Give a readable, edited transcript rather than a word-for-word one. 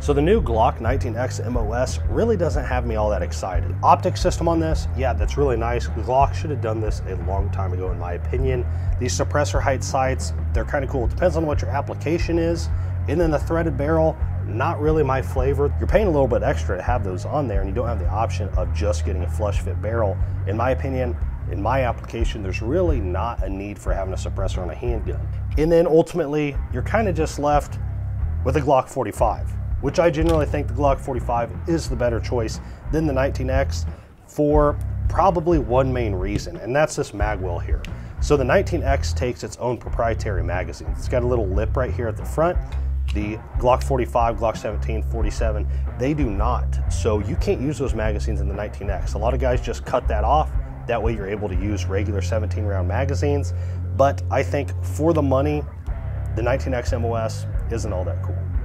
So the new Glock 19X MOS really doesn't have me all that excited. Optic system on this, yeah, that's really nice. Glock should have done this a long time ago in my opinion. These suppressor height sights, they're kind of cool. It depends on what your application is. And then the threaded barrel, not really my flavor. You're paying a little bit extra to have those on there and you don't have the option of just getting a flush fit barrel. In my opinion, in my application, there's really not a need for having a suppressor on a handgun. And then ultimately, you're kind of just left with a Glock 45. Which I generally think the Glock 45 is the better choice than the 19X for probably one main reason, and that's this mag well here. So the 19X takes its own proprietary magazine. It's got a little lip right here at the front. The Glock 45, Glock 17, 47, they do not. So you can't use those magazines in the 19X. A lot of guys just cut that off. That way you're able to use regular 17 round magazines. But I think for the money, the 19X MOS isn't all that cool.